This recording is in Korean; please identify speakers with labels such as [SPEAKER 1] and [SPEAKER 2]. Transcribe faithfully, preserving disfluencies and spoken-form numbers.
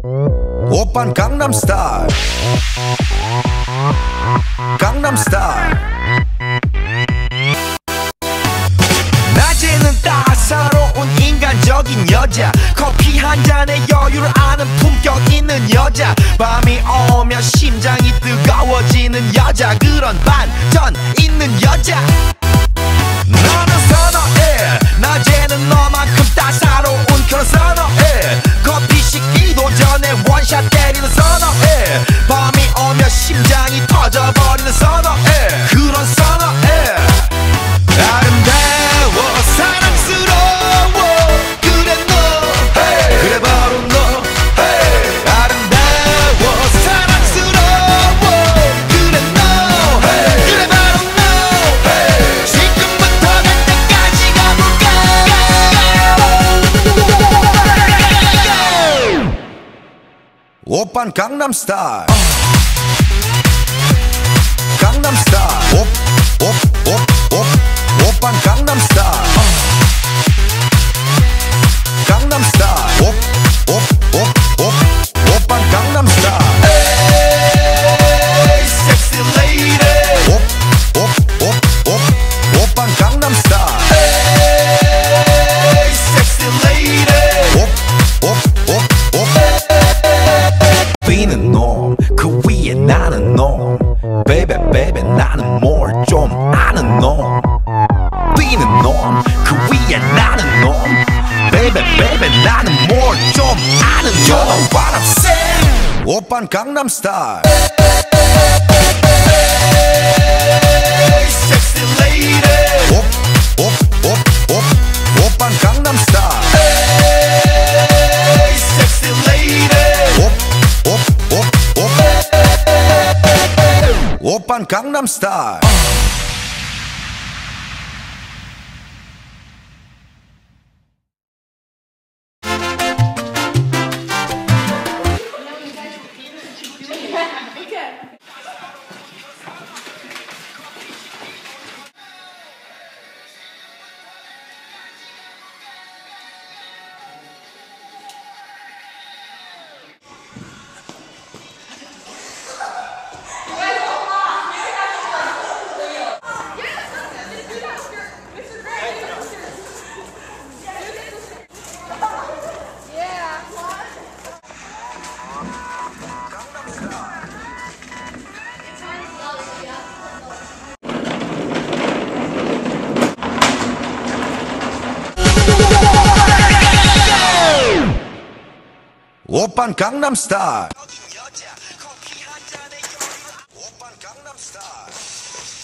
[SPEAKER 1] 오빤 강남 스타일 강남 스타일 낮에는 따사로운 인간적인 여자 커피 한 잔에 여유를 아는 품격 있는 여자 밤이 오면 심장이 뜨거워지는 여자 그런 반전 있는 여자 너는 선어해 낮에는 너만큼 따사로운 그런 선어해 커피 식기도 전에 원샷 때리는 선어해 밤이 오면 심장이 터져버리는 선어해 그런 선어해 아름다워 사랑스러워 그래 너 hey. 그래 바로 너 hey. 아름다워 사랑스러워 그래 너 hey. 그래 바로 너 hey. 지금부터 갈 때까지 가볼까 오빤 강남 스타일 강남 스타일 옵옵옵옵 오빤 강남 스타일 강남 스타일 옵옵옵옵 오빤 강남 스타일 에이 섹시 레이디 옵옵옵옵 오빤 강남 스타일 에이 섹시 레이디 옵옵옵옵 비는 놈 그 위에 나는 놈 베베 베베 나는 뭘 좀 아는 놈 비는 놈 그 위에 나는 놈 베베 베베 나는 뭘 좀 아는 놈 You know what I'm saying 오빤 강남 스타일 Sexy lady 옵옵옵옵 오빤 강남 스타일 Sexy lady 옵옵옵옵 오빤 강남 스타일 오빤 강남 스타일 오빤 강남 스타일